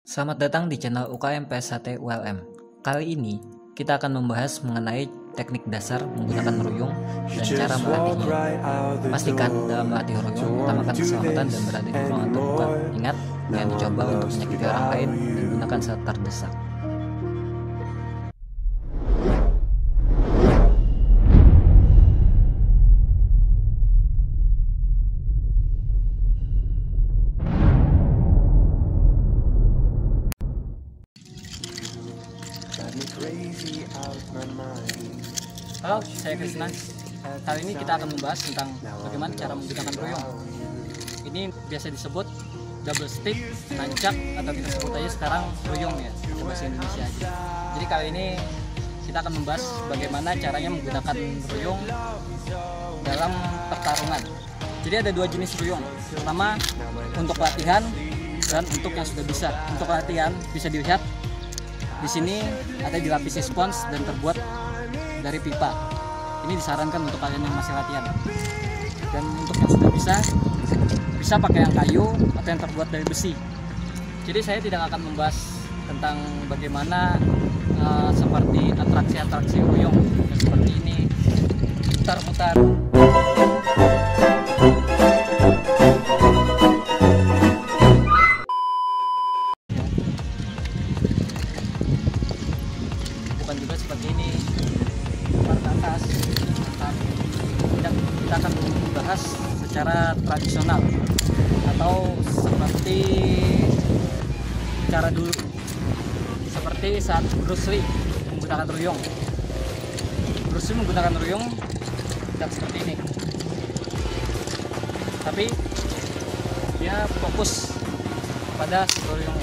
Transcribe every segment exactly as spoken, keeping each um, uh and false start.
Selamat datang di channel U K M P S H T U L M. Kali ini kita akan membahas mengenai teknik dasar menggunakan ruyung dan cara melatihnya. Pastikan dalam melatih ruyung utamakan keselamatan dan berada di ruangan terbuka. Ingat, jangan dicoba untuk menyakiti orang lain dan gunakan saat terdesak. Halo, saya Krisna. Kali ini kita akan membahas tentang bagaimana cara menggunakan ruyung. Ini biasa disebut double stick, nancak, atau kita sebut aja sekarang ruyung ya, bahasa Indonesia aja. Jadi kali ini kita akan membahas bagaimana caranya menggunakan ruyung dalam pertarungan. Jadi ada dua jenis ruyung. Pertama untuk latihan dan untuk yang sudah bisa. Untuk latihan bisa dilihat di sini ada dilapisi spons dan terbuat dari pipa. Ini disarankan untuk kalian yang masih latihan. Dan untuk yang sudah bisa, bisa pakai yang kayu atau yang terbuat dari besi. Jadi saya tidak akan membahas tentang bagaimana uh, seperti atraksi-atraksi ruyung seperti ini, putar-putar. Bukan juga seperti ini. Atas, kita, kita akan membahas secara tradisional atau seperti cara dulu, seperti saat Bruce Lee menggunakan ruyung. Bruce Lee menggunakan ruyung tidak seperti ini, tapi dia fokus pada ruyung.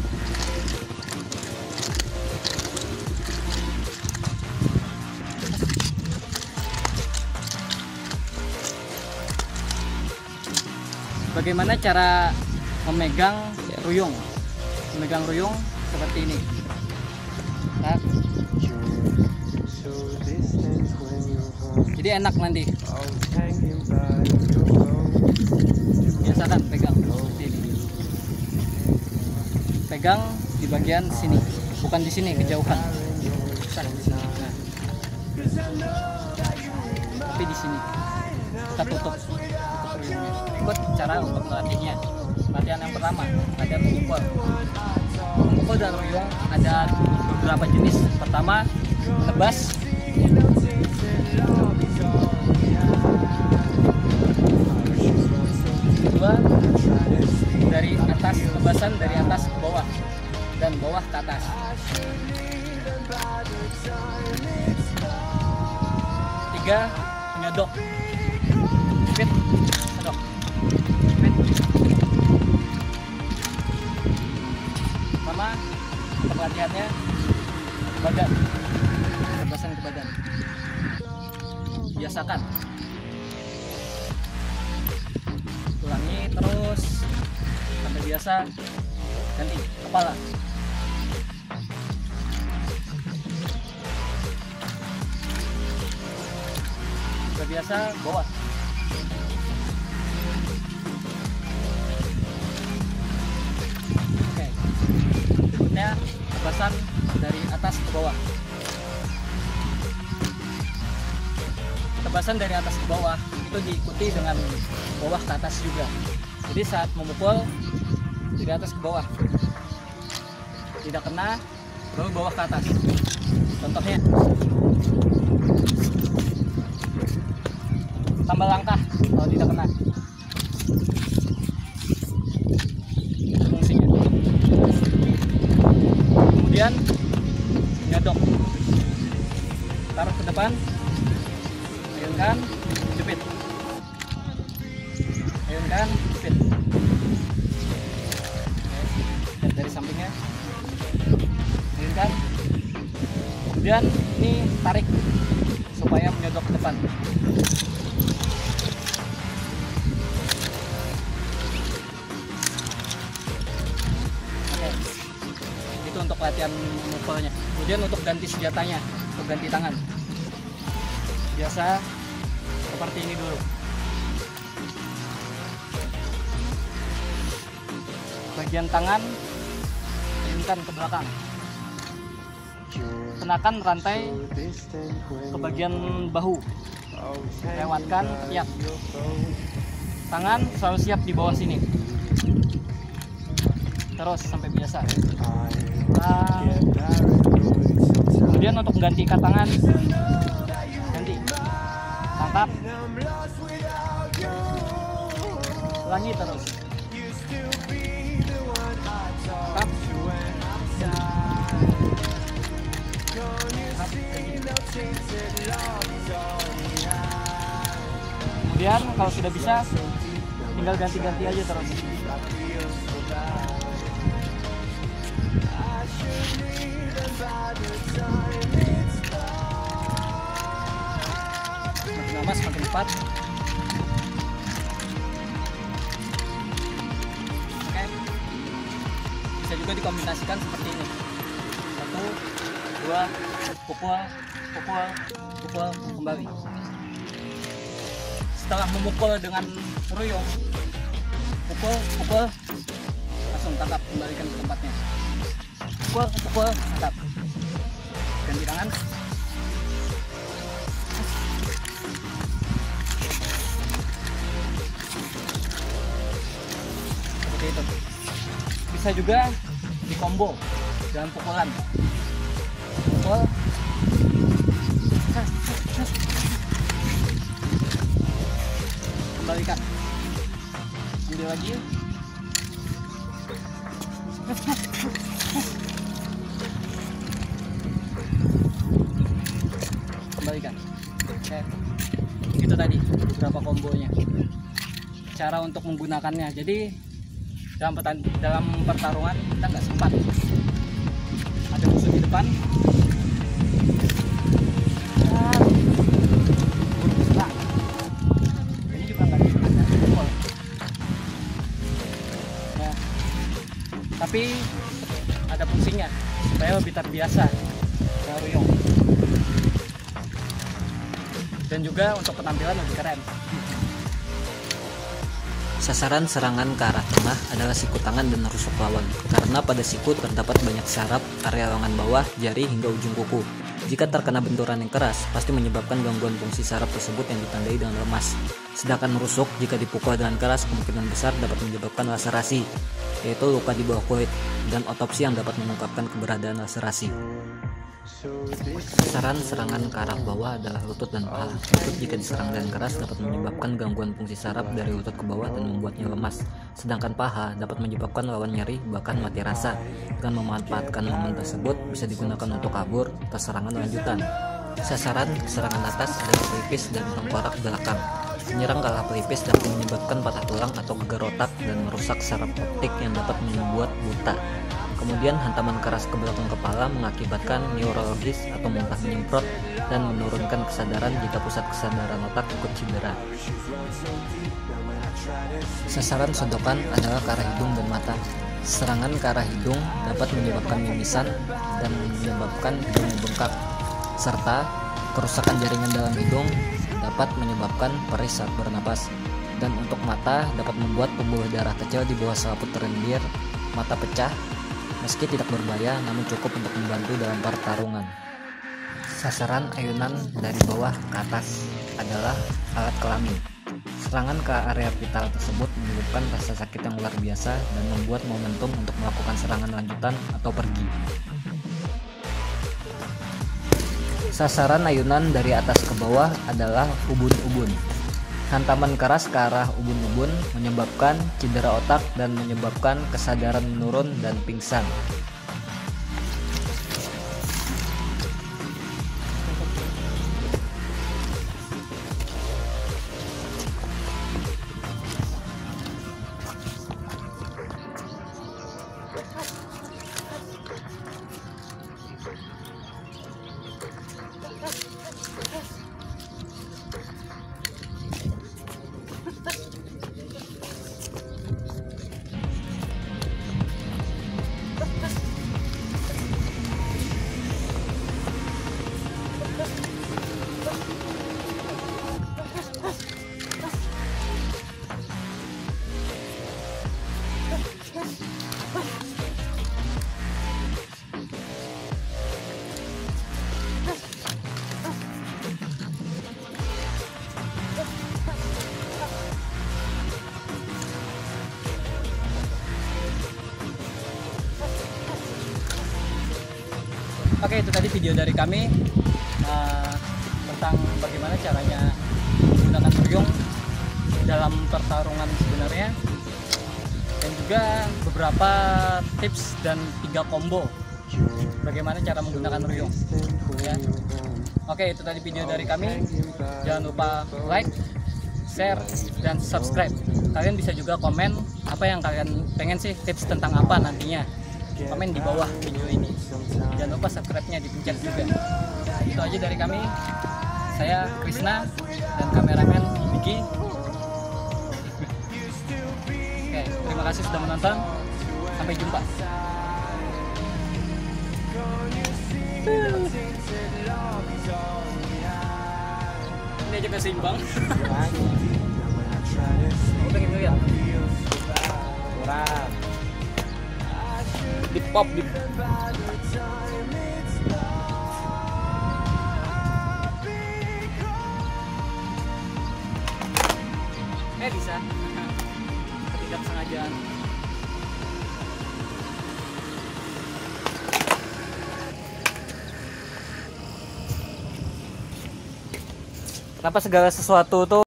Bagaimana cara memegang ruyung? Memegang ruyung seperti ini. Nah. Jadi enak nanti. Biasakan pegang seperti ini. Pegang di bagian sini, bukan di sini, kejauhan. Nah. Tapi di sini kita tutup. Ikut cara untuk melatihnya. Latihan yang pertama, latihan memukul. Memukul dan ruyung ada beberapa jenis. Pertama, tebas. Kedua, dari atas, tebasan dari atas ke bawah dan bawah ke atas. Tiga, menyodok. Fit, sedok. Pertama, pelatihannya badan, tebasan ke badan. Biasakan. Ulangi terus sampai biasa. Ganti kepala. Sudah biasa, bawah. Tebasan dari atas ke bawah. Tebasan dari atas ke bawah itu diikuti dengan bawah ke atas juga. Jadi saat memukul dari atas ke bawah, tidak kena, baru bawah ke atas. Contohnya, tambah langkah kalau tidak kena. Kemudian nyodok, taruh ke depan, ayunkan, jepit, ayunkan, jepit. Oke. Dari sampingnya, ayunkan. Kemudian ini tarik supaya menyodok ke depan. Untuk latihan memukulnya. Kemudian untuk ganti senjatanya, untuk ganti tangan, biasa seperti ini dulu. bagian tangan turunkan ke belakang. Kenakan rantai ke bagian bahu, lewatkan ketiak. Tangan selalu siap di bawah sini, terus sampai biasa. Nah, kemudian untuk ganti ikat tangan, ganti, tangkap, ulangi terus. Tangkap. Kemudian kalau sudah bisa, tinggal ganti-ganti aja terus. Semakin lama semakin cepat. Oke. Bisa juga dikombinasikan seperti ini. Satu, dua, pukul, pukul, pukul, kembali. Setelah memukul dengan ruyung, pukul, pukul, langsung tangkap, kembalikan ke tempatnya. Pukul, pukul, tangkap. Ganti tangan. Seperti itu. Bisa juga di combo dalam pukulan. Pukul. Kembalikan. Ambil lagi. Kembalikan. Oke. Itu tadi beberapa kombonya. Cara untuk menggunakannya. Jadi dalam pertan dalam pertarungan kita nggak sempat. Ada musuh di depan. Tapi ada fungsinya supaya lebih terbiasa dengan ruyung, dan juga untuk penampilan lebih keren. Sasaran serangan ke arah tengah adalah siku tangan dan rusuk lawan, karena pada siku terdapat banyak saraf, area lengan bawah, jari hingga ujung kuku. Jika terkena benturan yang keras, pasti menyebabkan gangguan fungsi saraf tersebut yang ditandai dengan lemas. Sedangkan rusuk, jika dipukul dengan keras, kemungkinan besar dapat menyebabkan laserasi, yaitu luka di bawah kulit, dan otopsi yang dapat mengungkapkan keberadaan laserasi. Sasaran serangan ke arah bawah adalah lutut dan paha. Lutut jika diserang dengan keras dapat menyebabkan gangguan fungsi saraf dari lutut ke bawah dan membuatnya lemas. Sedangkan paha dapat menyebabkan lawan nyeri bahkan mati rasa. Dengan memanfaatkan momen tersebut bisa digunakan untuk kabur atau serangan lanjutan. Sasaran serangan atas adalah pelipis dan tengkorak belakang. Menyerang ke arah pelipis dapat menyebabkan patah tulang atau gegar otak dan merusak saraf optik yang dapat membuat buta. Kemudian hantaman keras ke belakang kepala mengakibatkan neurologis atau muntah menyemprot dan menurunkan kesadaran jika pusat kesadaran otak ikut cedera. Sasaran sodokan adalah ke arah hidung dan mata. Serangan ke arah hidung dapat menyebabkan mimisan dan menyebabkan hidung membengkak, serta kerusakan jaringan dalam hidung dapat menyebabkan perih saat bernapas. Dan untuk mata dapat membuat pembuluh darah kecil di bawah selaput rendir mata pecah. Meski tidak berbahaya, namun cukup untuk membantu dalam pertarungan. Sasaran ayunan dari bawah ke atas adalah alat kelamin. Serangan ke area vital tersebut menyebabkan rasa sakit yang luar biasa dan membuat momentum untuk melakukan serangan lanjutan atau pergi. Sasaran ayunan dari atas ke bawah adalah ubun-ubun. Hantaman keras ke arah ubun-ubun menyebabkan cedera otak dan menyebabkan kesadaran menurun dan pingsan. Oke, itu tadi video dari kami uh, tentang bagaimana caranya menggunakan ruyung dalam pertarungan sebenarnya, dan juga beberapa tips dan tiga combo bagaimana cara menggunakan ruyung ya. Oke, itu tadi video dari kami. Jangan lupa like, share, dan subscribe. Kalian bisa juga komen apa yang kalian pengen sih, tips tentang apa nantinya. Komen di bawah video ini. Jangan lupa subscribe-nya dipencet juga. Itu aja dari kami. Saya Krisna dan kameramen Vicky. Oke, terima kasih sudah menonton. Sampai jumpa. Ini aja keseimbang. Aku pengen lihat. Kurang. Di pop di. Eh bisa. Tidak sengajaan. Kenapa segala sesuatu tuh